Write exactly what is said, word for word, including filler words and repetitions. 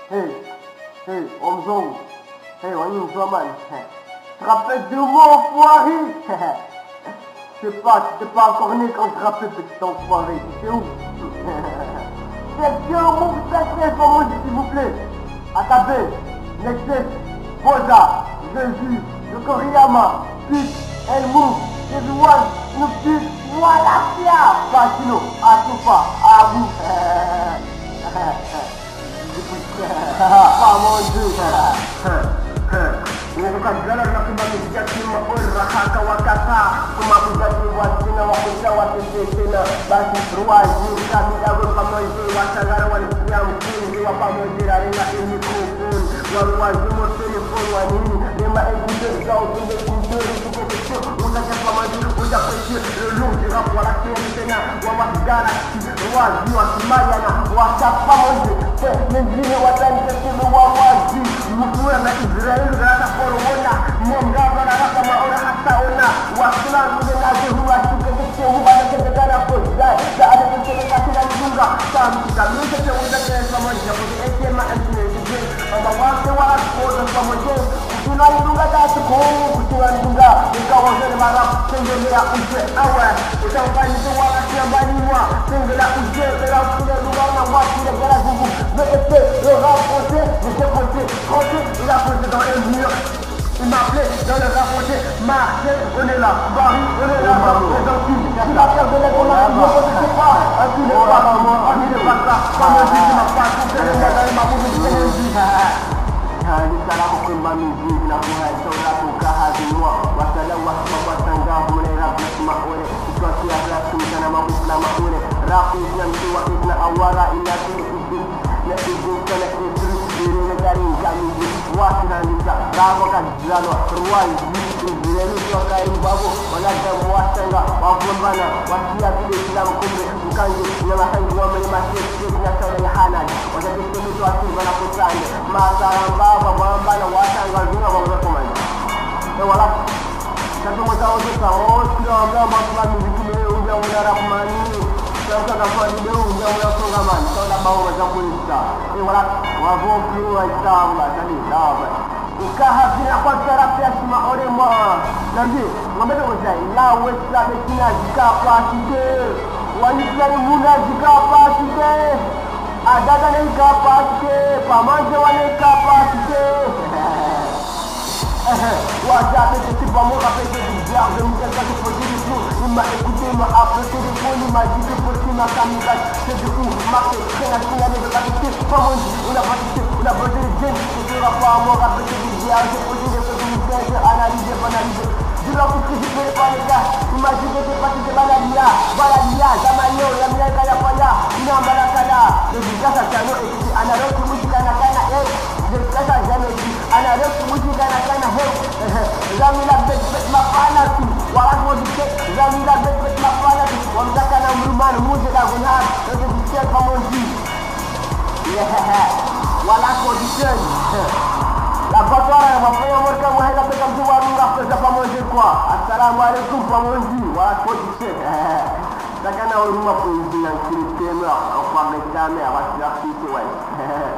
Hey, hey, Omzong. Hey, on y va, man. Tu te rappelles de moi, enfoiré? Je sais pas, tu t'es pas encore né quand je rappelle petit enfoiré. Tu sais où? C'est bien mon sacré, comment s'il vous plaît. Atabe, Nexus, Boza, Jésus, Yokoriyama, Pit, Elmou, everyone, Snoopy, Wallachia, Pacino, Atupa, Abu. Ah mon Dieu. Ukajala na kumalizia kima ora haka wakata kumabuzaji wasina wakuja watetena basi ruwaji kamila pamoja watagara walisia mkini wa pamoja renga ili kufun waruwaji mo telefoni wanini lema egude zao tunde kundori tuko kesho unaja pamoja uja kesho lulungi rapu wala tena wawagara ruwaji wasimaya na watapamoja mengine watani kesho wawaji mkuwe na Israeli grata korona mongaba na raka maona hata ona wasula mwenye huwa tukekete huwa na keketana poza da ada kekete katina njunga tam kikamisa cha uza kwa moja kwa ekema antine ama wake wala koza kwa moja kutuna njunga tatu kwa kutuna njunga ikawa zile mara tengelea uje awa utafanya tu wala shambani mwa tengelea uje bila kule lugha na watu ile gara gugu mekete roho pote msepote kote ila pote dans les murs. Il m'appelait dans le rapporté, Marseille, on est là, Paris, on est là, les Antilles, il va faire de l'aide, on a dit, je ne sais pas, un coup de pas, un coup de pas, pas me dit, il m'a pas coupé le gars, il m'a posé de l'énergie. Nisala kukwemba mizingi na kuhaitola kukahadhiwa wasala wasima wasanga mune rabu maure ikiwakia klasi mchana mabusla maure raku izna mtuwa izna awara inatiri izin na izin sana izri irene gari ngamiji wasiranisa rago kajilano ruwai izirenu soka imbago wanaja mwasanga wakumbana wasia vile islamu kumre mkanji na mahangi wamene masisi na saura ya hanaji watatisi mtu wasiri wana kusande masaramba wabamba na wasanga zunga wakumaji na wala sasa mwazao sasa osi na wambea mwasula mizikime unja unara kumani sasa kafua video unja unara songamani sauda bao wazakulista e wala wavoki waitamba tani dawa ukaha vina kwa karapi ya shima ore mwa nabi ngombe kwa zai la wesla bekina jika pasite wanislani muna jika pasite adada ne jika pasite pamanje wane jika pasite Wajah c'est pas moi rappelle que du diable je me dis que je peux dire tout il m'a écouté il m'a appelé téléphone il m'a dit que pour qu'il m'a caméra c'est du coup marqué très national de la vérité pas mon Dieu on a pratiqué on a posé les gènes ce sera pas moi rappelle que du diable j'ai posé des choses que j'ai analysé banalisé du leur coup que je fais pas les gars il m'a dit que c'est parti de Baladia Baladia Zamanyo la mienne kaya paya il a balakala le visage à Chano et puis analogue musique anakana et je ça jamais dit analogue musique anakana Zamila bet bet mapana tu wala mo dikek Zamila bet bet mapana tu wamzaka na mruman muje la gunat ndio dikek kama nzi yeah wala ko dikek la batara ya mafanya morka muhaida peka mtu warunga pesa pamoja kwa assalamu alaikum pamoja wala ko dikek takana uruma kuingia kile tema au kwa mekame awasi afisi wewe